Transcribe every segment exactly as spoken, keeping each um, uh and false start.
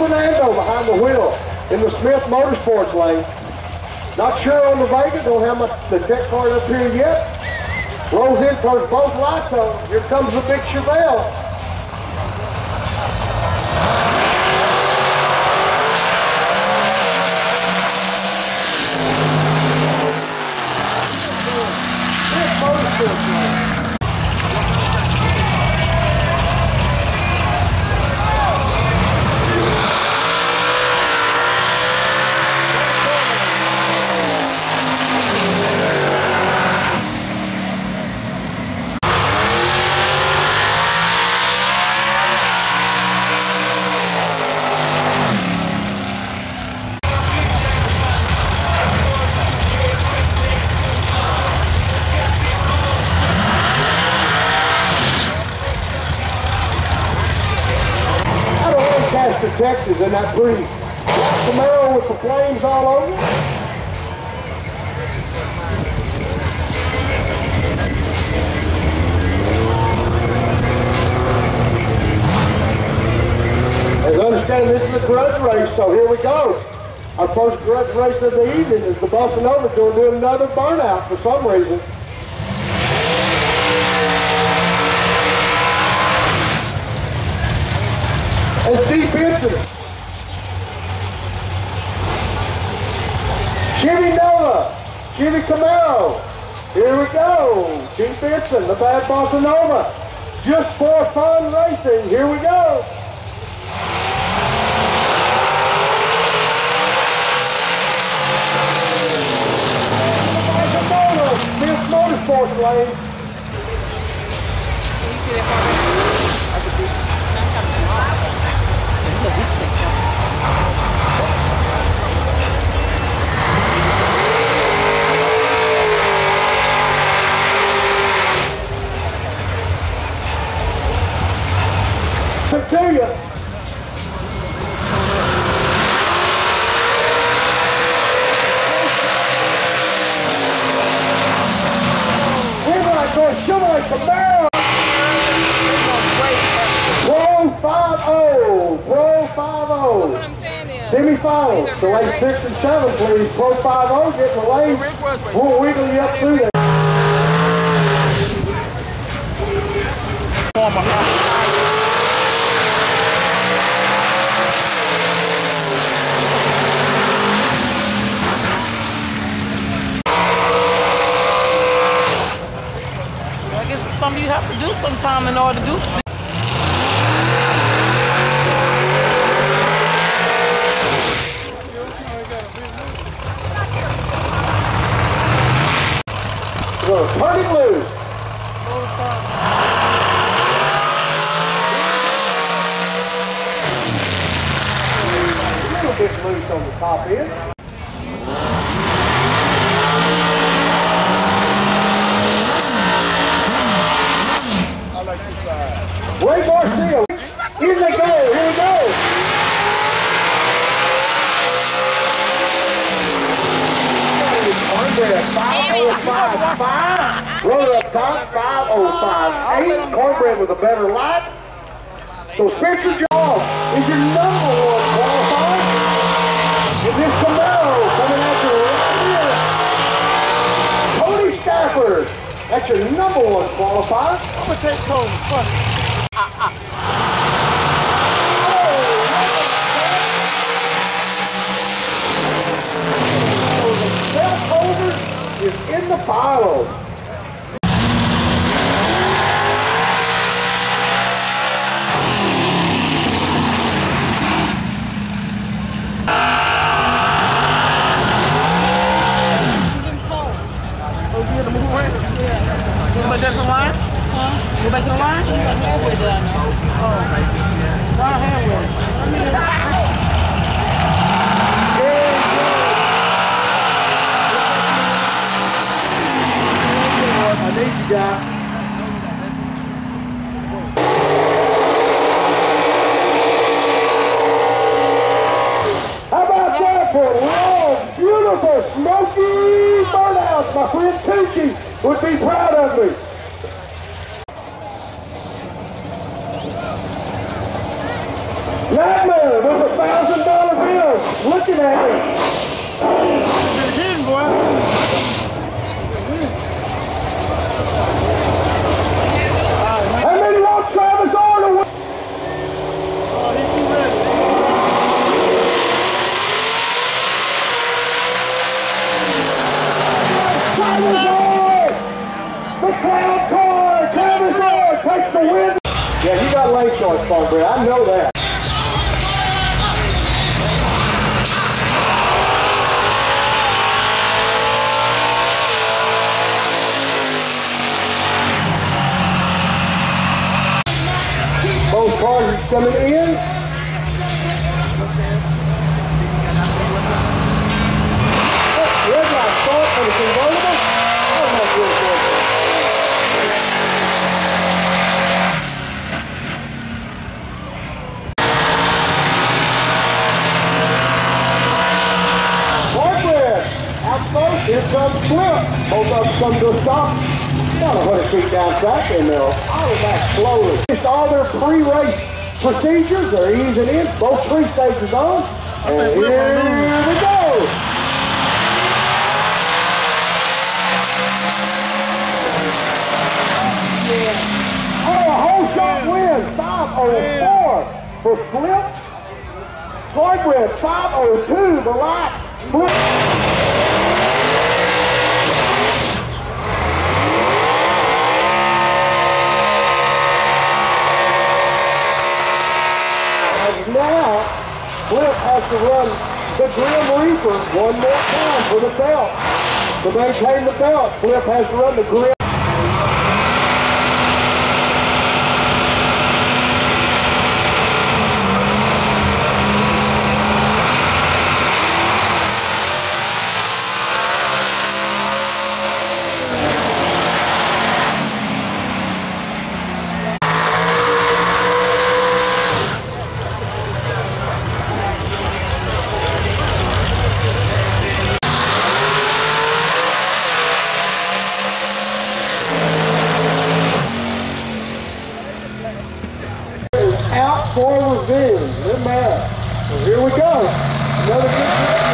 Fernando behind the wheel in the Smith Motorsports lane. Not sure on the Vega, don't have my, the tech card up here yet. Rolls in, turns both lights on. Here comes the big Chevelle. Texas in that pretty black Camaro with the flames all over. As I understand, this is a grudge race, so here we go. Our first grudge race of the evening is the Bossa Nova going to do another burnout for some reason. It's deep into it. Chevy Nova, Chevy Camaro. Here we go. Deep Benson, the bad Bossa Nova. Just for fun racing. Here we go. Smith Motorsports lane. Can you see that far back? I can see it. To you. We're not going to Chevrolet Camaro. Pro five oh. Pro five oh. Semi-finals. The lane six and seven, please. Pro five oh, get in the lane. We'll wiggle you up through there. I guess it's something you have to do sometime in order to do something. Turn it loose. A little bit loose on the top end. I like this side. Ray Garcia. Here they go. Here we go. five oh five five. Roll up top, five oh five eight. Cornbread with a better light. So Spencer Jaws is your number one qualifier. And this Camaro coming after right here. Cody Stafford. That's your number one qualifier. I'm going to take Cody. Fuck. Ah, ah. Is in the pile. Go back to the line? Huh? Go back to the line? I'm halfway down now. Oh. Down halfway. I need you guys. How about that for long, beautiful, smoky burnouts? My friend Tucci would be proud of me. That man with a thousand dollar bill looking at me. Again, boy. How many want Travis Arnold? Oh, he's too ready. Travis Arnold! The clown car! Travis Arnold takes the win! Yeah, he got lane shorts, Farnbred. I know that. Both cars are coming in. Oh, red light start for the convertible. Oh, that's really good. Cornbread, out close, here comes Flip. Both of them come to a stop. About a hundred feet down track, and they'll auto back slowly. Just all their pre-race procedures, they're easing in, both three stages on, and here we go. Oh, a whole shot win, five oh four for Flip. Cornbread, five oh two, the light, Flip. Now, Flip has to run the Grim Reaper one more time for the belt. To maintain the belt, Flip has to run the Grim. Out for revenge. They're mad. So here we go. Another good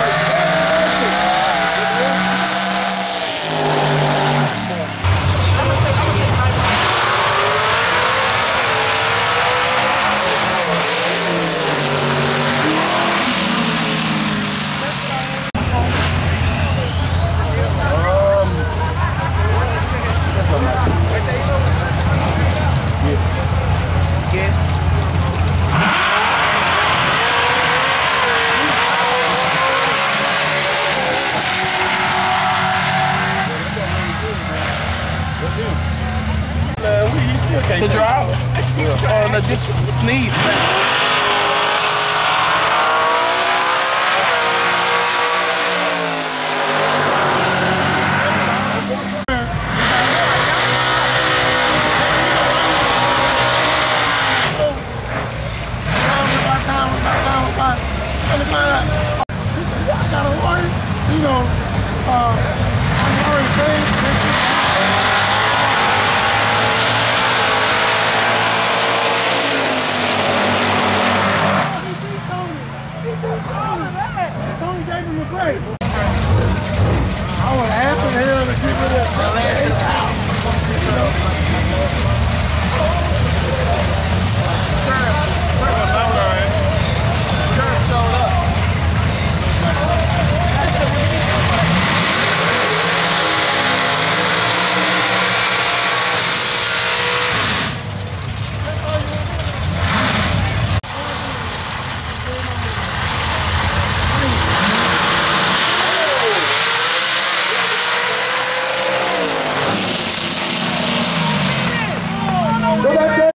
The drop? Or the just sneeze. You know, uh, I'm already paid. Tony gave him a break. I would have to hell to keep it up.